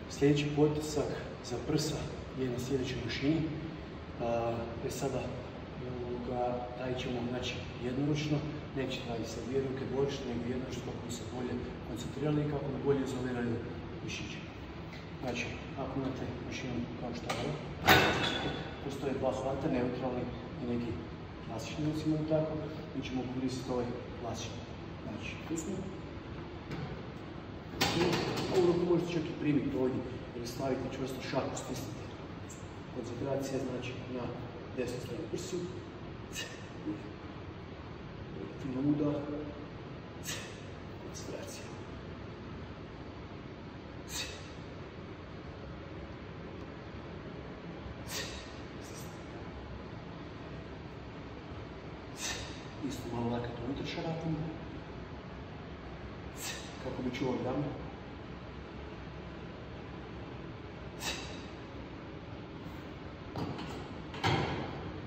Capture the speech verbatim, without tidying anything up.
Sljedeći potisak za prsa je na sljedećoj mašini. E sada radit ćemo znači, jednoručno, neće raditi sa dvije ruke dvorište, nego jednoručno kako bi se bolje koncentrirali i kako bi bolje izolirali mišiće. Znači, ako imate mašinu kao što je ovo, postoje dva hvata, neutralni i neki klasični, recimo tako, mi ćemo koristiti ovaj klasični. Znači, tu smo. Ovu ruku možete čak i primiti ovdje ili staviti čvrsto šaku, stisniti. Koncentracija znači na desnu stranu prsu. Fino udar. Koncentracija. Isto malo lakat unutar šarapom. Kako bi čuvao rame.